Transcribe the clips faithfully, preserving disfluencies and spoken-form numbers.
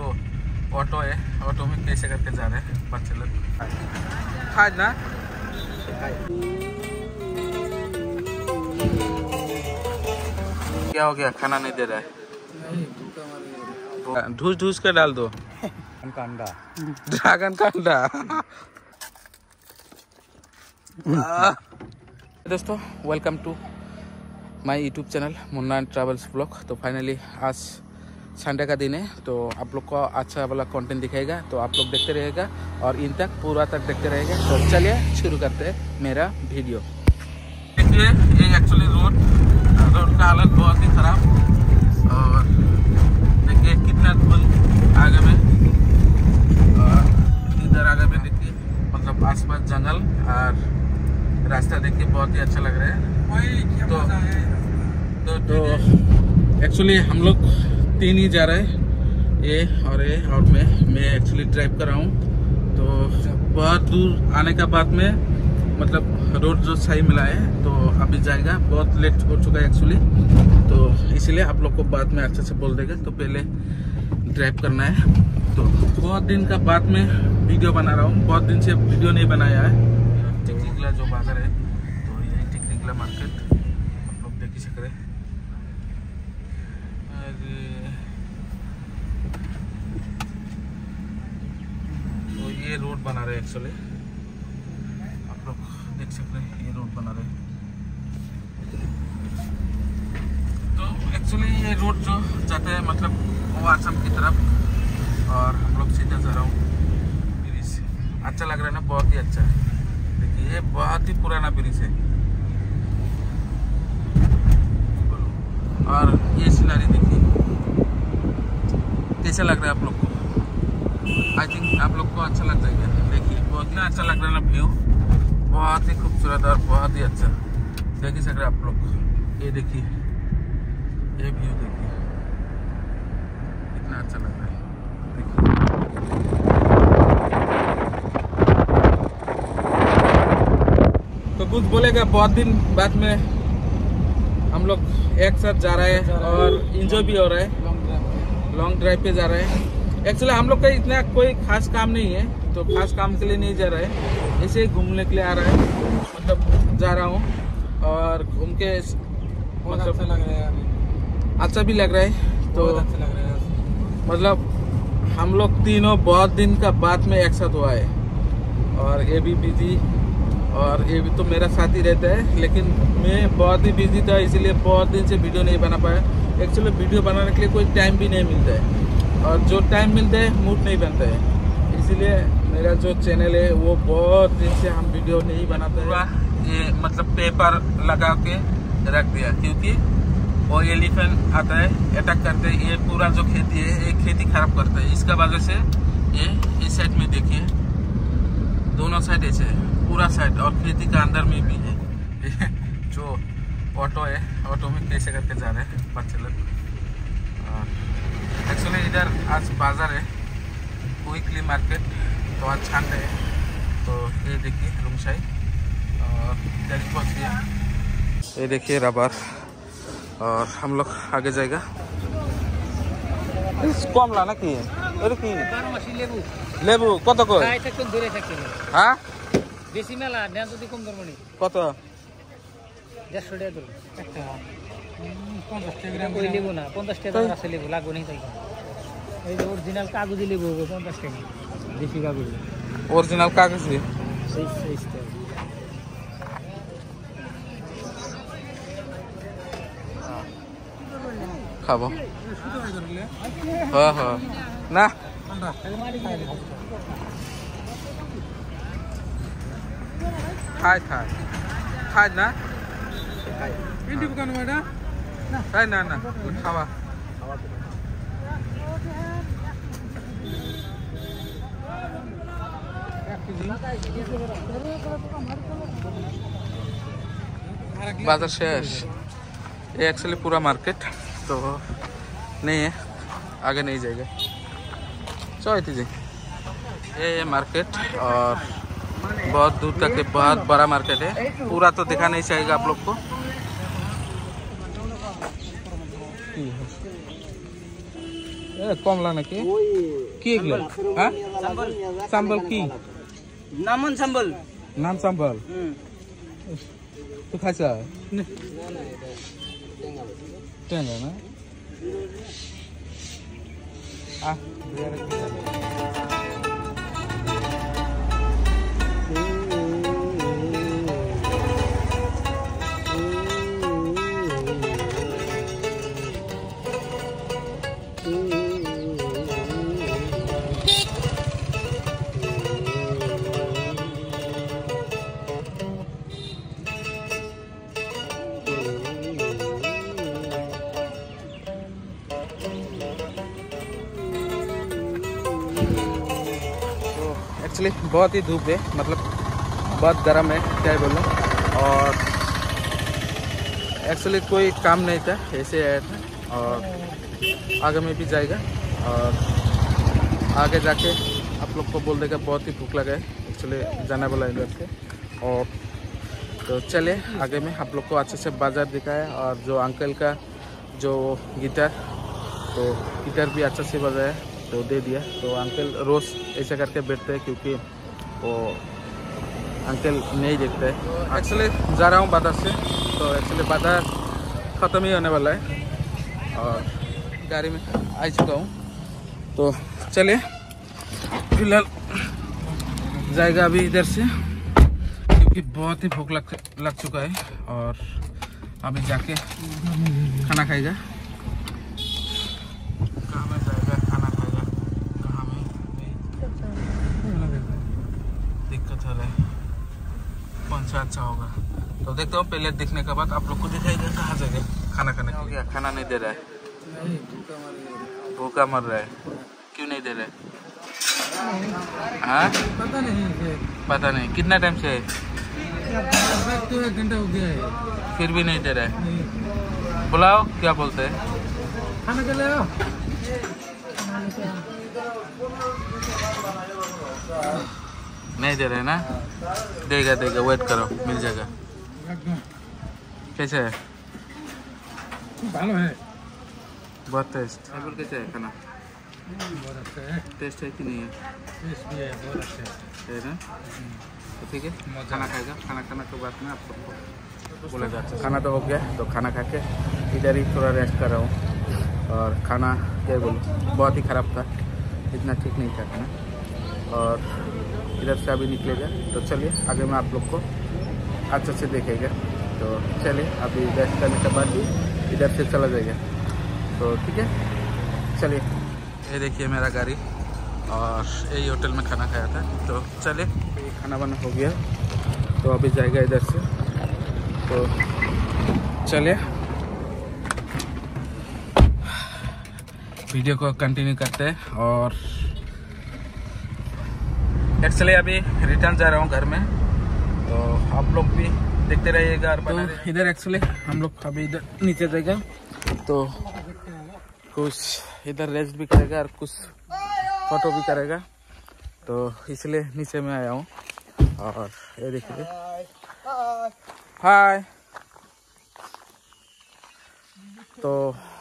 जो ऑटो है, ऑटो में कैसे करके जा रहे हैं बच्चे लोग। खाज ना क्या हो गया, खाना नहीं दे रहा है, ढूस ढूस कर डाल दो। अंडा ड्रैगन का अंडा। दोस्तों welcome to my YouTube channel Munna travels blog. तो फाइनली आज संडे का दिन है, तो आप लोग को अच्छा वाला कंटेंट दिखाएगा, तो आप लोग देखते रहेगा और इन तक पूरा तक देखते रहेगा। तो चलिए शुरू करते हैं मेरा वीडियो। देखिए ये एक्चुअली रोड रोड का हालत बहुत ही खराब, और देखिए कितना धूल आगे में, और इधर आगे में देखिए मतलब आसपास जंगल, और रास्ता देखिए बहुत ही अच्छा लग रहा है। तो तो, तो एक्चुअली हम लोग तीन ही जा रहे हैं, ये और ये और मैं मैं एक्चुअली ड्राइव कर रहा हूँ। तो बहुत दूर आने का बाद में मतलब रोड जो सही मिला है, तो अभी जाएगा, बहुत लेट हो चुका है एक्चुअली, तो इसीलिए आप लोग को बाद में अच्छे से बोल देगा। तो पहले ड्राइव करना है, तो बहुत दिन का बाद में वीडियो बना रहा हूँ, बहुत दिन से वीडियो नहीं बनाया है। टिकरिगला जो बाजार है, तो यही टिकरिगला मार्केट आप लोग देख ही सक रहे। तो ये रोड बना रहे एक्चुअली, आप लोग देख सकते हैं, ये रोड बना रहे। तो एक्चुअली ये रोड जो जाता है मतलब वो आसाम की तरफ, और हम लोग सीधा जा रहा हूँ ब्रिज। अच्छा लग रहा है ना, बहुत ही अच्छा है। देखिए ये बहुत ही पुराना ब्रिज है, और ये सीनरी देखिए कैसा लग रहा है आप लोग को। आई थिंक आप लोग को अच्छा लग जाएगा। देखिए बहुत ही अच्छा लग रहा है ना, व्यू बहुत ही खूबसूरत और बहुत ही अच्छा देख ही सक रहे आप लोग। ये देखिए ये व्यू देखिए कितना अच्छा लग रहा है। तो कुछ बोलेगा, बहुत दिन बाद में हम लोग एक साथ जा रहे हैं और एंजॉय भी हो रहा है, लॉन्ग ड्राइव पे जा रहे हैं। एक्चुअली हम लोग का इतना कोई खास काम नहीं है, तो खास काम के लिए नहीं जा रहा है, ऐसे ही घूमने के लिए आ रहा है, मतलब जा रहा हूँ, और घूम के मतलब अच्छा लग रहा है, अच्छा भी लग रहा है। तो अच्छा लग रहा है, मतलब हम लोग तीनों बहुत दिन का बाद में एक साथ हुआ है, और ये भी बिजी, और ये भी तो मेरा साथ ही रहता है, लेकिन मैं बहुत ही बिजी था, इसीलिए बहुत दिन से वीडियो नहीं बना पाया। एक्चुअली वीडियो बनाने के लिए कोई टाइम भी नहीं मिलता है, और जो टाइम मिलता है मूड नहीं बनता है, इसीलिए मेरा जो चैनल है वो बहुत दिन से हम वीडियो नहीं बनाते हैं। ये मतलब पेपर लगा के रख दिया, क्योंकि वो एलिफेंट आता है, अटैक करते हैं, ये पूरा जो खेती है ये खेती खराब करता है। इसका वजह से ये इस साइड में देखिए, दोनों साइड ऐसे है, पूरा साइड, और खेती का अंदर में भी है। जो ऑटो है, ऑटो में कैसे करके जा रहे हैं बच्चे लोग। एक्चुअली इधर आज बाजार है, वीकली मार्केट, तो आज संडे है। तो ये देखिए रुमशाई, और इधर पहुँच गया, ये देखिए रबर, और हम लोग आगे जाएगा। कम लाना की लेबू कत हाँ বেশি মেলা নেন যদি কম ধরবো নি কত দেড়শো টাকা ধরবো একটা পঞ্চাশ টাকা ওই লেবু না পঞ্চাশ টাকা আছে লেবু লাগবো না তাই এই যে অরিজিনাল কাগজি লেবু পঞ্চাশ টাকা দেশি কাগজ অরিজিনাল কাগজি সেই সেইটা খাবো হ্যাঁ হ্যাঁ না খাই খাই খাই না ইন্টি বুকান মাডা না খাই না না খাওয়া बाजार शेष। ये एक्चुअली पूरा मार्केट तो नहीं है, आगे नहीं जाएगा। चलो जी ये ये मार्केट, और बहुत दूर तक के बहुत बड़ा मार्केट है, पूरा तो दिखा नहीं चाहिएगा आप लोग को। कम लाने की की एगले हाँ संबल की नामन संबल नाम संबल तू खासा टेंगा ना आ एक्चुअली बहुत ही धूप है, मतलब बहुत गर्म है, क्या बोलूँ। और एक्चुअली कोई काम नहीं था, ऐसे आया था और आगे में भी जाएगा और आगे जाके आप लोग को बोल देगा बहुत ही भूख लगा है, एक्चुअली जाने वाला है इधर से। और तो चले आगे में आप लोग को अच्छे से बाज़ार दिखाया और जो अंकल का जो गिटार, तो गिटार भी अच्छा से बजाया तो दे दिया। तो अंकल रोज़ ऐसा करके बैठते हैं क्योंकि वो अंकल नहीं देखते हैं। एक्चुअली जा रहा हूँ बाजार से, तो एक्चुअली बाजार ख़त्म ही होने वाला है और गाड़ी में आ चुका हूँ। तो चलिए फिलहाल जाएगा अभी इधर से क्योंकि बहुत ही भूख लग लग चुका है और अभी जाके खाना खाएगा। कहाँ में जाएगा खाना खाएगा, कहाँ में दिक्कत हो रहा है, कौन सा अच्छा होगा। तो देखते हो पहले दिखने के बाद आप लोग को दिखाएगा कहाँ जाएगा खाना खाने हो गया। खाना नहीं दे रहा है, भूखा मर रहा है। क्यों नहीं दे रहा है? हाँ पता नहीं पता नहीं कितना टाइम से है, तो एक घंटा हो गया है, फिर भी नहीं दे रहा है। बुलाओ, क्या बोलते हैं, खाना के लिए आओ। नहीं दे रहे ना, देगा देगा, वेट करो, मिल जाएगा। कैसे है? भालो है, बहुत टेस्ट। कैसे है खाना? बहुत अच्छा है, टेस्ट है कि नहीं है? टेस्ट भी है, बहुत अच्छा है, है ना? तो ठीक है, खाना खाएगा। खाना खाने के बाद में आप सबको बोलेगा। खाना तो हो गया, तो खाना खा के इधर ही थोड़ा रेस्ट कर रहा हूँ। और खाना क्या बोलूँ, बहुत ही ख़राब था, इतना ठीक नहीं था खाना। और इधर से अभी निकलेगा, तो चलिए आगे में आप लोग को अच्छे से देखेगा। तो चलिए अभी रेस्ट करने के बाद ही इधर से चला जाएगा। तो ठीक है, चलिए। ये देखिए मेरा गाड़ी और यही होटल में खाना खाया था। तो चलिए, खाना बना हो गया, तो अभी जाएगा इधर से। तो चलिए वीडियो को कंटिन्यू करते हैं। और एक्चुअली अभी रिटर्न जा रहा हूँ घर में, तो आप लोग भी देखते रहिएगा। तो इधर एक्चुअली हम लोग अभी इधर नीचे जाएगा, तो कुछ इधर रेस्ट भी करेगा और कुछ फोटो भी करेगा, तो इसलिए नीचे में आया हूँ। और ये देखिए, हाय। तो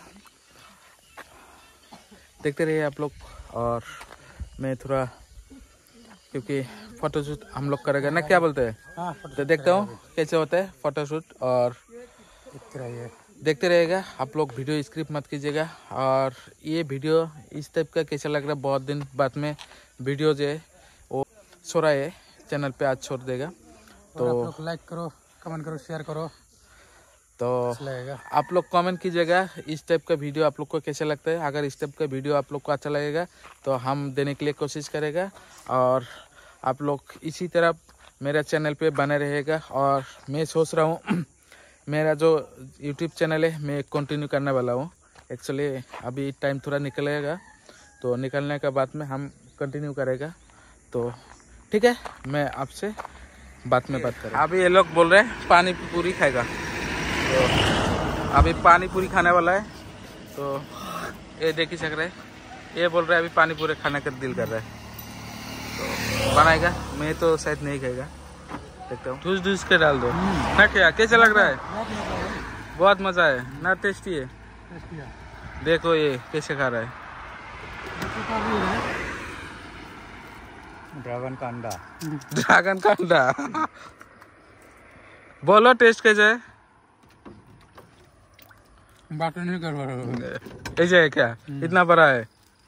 देखते रहिए आप लोग। और मैं थोड़ा, क्योंकि फोटोशूट हम लोग करेगा ना, क्या बोलते हैं, हाँ, तो देखता हूँ कैसे होता है फोटोशूट। और देखते रहिए, देखते रहेगा आप लोग, वीडियो स्क्रिप्ट मत कीजिएगा। और ये वीडियो इस टाइप का कैसा लग रहा है, बहुत दिन बाद में वीडियो जो है वो छोड़ा है चैनल पे, आज छोड़ देगा। तो आप लोग लाइक करो, कमेंट करो, शेयर करो, तो लगेगा। आप लोग कमेंट कीजिएगा इस टाइप का वीडियो आप लोग को कैसा लगता है। अगर इस टाइप का वीडियो आप लोग को अच्छा लगेगा तो हम देने के लिए कोशिश करेगा। और आप लोग इसी तरह मेरा चैनल पे बने रहेगा। और मैं सोच रहा हूँ मेरा जो यूट्यूब चैनल है मैं कंटिन्यू करने वाला हूँ। एक्चुअली अभी टाइम थोड़ा निकलेगा, तो निकलने के बाद में हम कंटिन्यू करेगा। तो ठीक है, मैं आपसे बात में बात करें। अभी ये लोग बोल रहे हैं पानी पूरी खाएगा, तो अभी पानी पूरी खाने वाला है। तो ये देख ही सक रहे हैं, ये बोल रहे हैं अभी पानी पूरी खाने का दिल कर रहा है, तो बनाएगा। मैं तो शायद नहीं खाएगा, देखता हूँ। ठूस ठूस के डाल दो ना। क्या कैसा लग रहा है? बहुत मज़ा है ना, टेस्टी है। देखो ये कैसे खा रहा है, ड्रैगन का अंडा ड्रैगन का अंडा बोलो टेस्ट कैसे है? बात नहीं कर रहा ऐसे है क्या? इतना बड़ा है?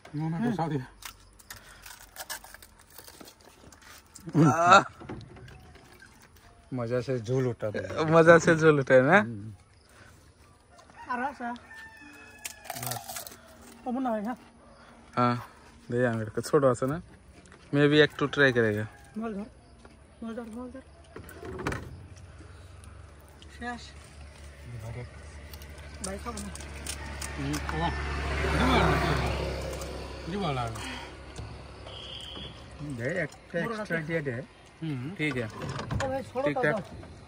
मजा से झूल उठा मजा से झूल उठे ना? हाँ दे मेरे को छोड़ो सा ना, मैं भी एक टू ट्राई करेगा। ठीक है ठीक ठाक।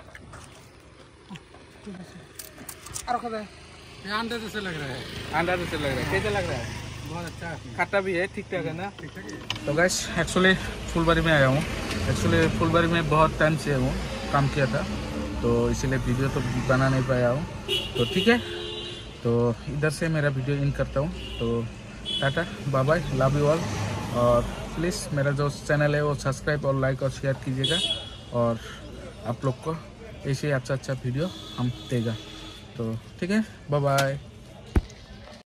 अंडा जैसे लग रहा है, अंडा जैसे लग रहा है। कैसे लग रहा है? बहुत अच्छा है, खट्टा भी है, ठीक ठाक है ना? तो गाइस एक्चुअली फुलबारी में आया हूँ। एक्चुअली फुलबारी में बहुत टाइम से हूँ, काम किया था, तो इसीलिए वीडियो तो बना नहीं पाया हूँ। तो ठीक है, तो इधर से मेरा वीडियो इन करता हूँ। तो tata bye bye, love you all. और प्लीज़ मेरा जो चैनल है वो सब्सक्राइब और लाइक और शेयर कीजिएगा, और आप लोग को ऐसे अच्छा अच्छा वीडियो हम देगा। तो ठीक है, बाय बाय।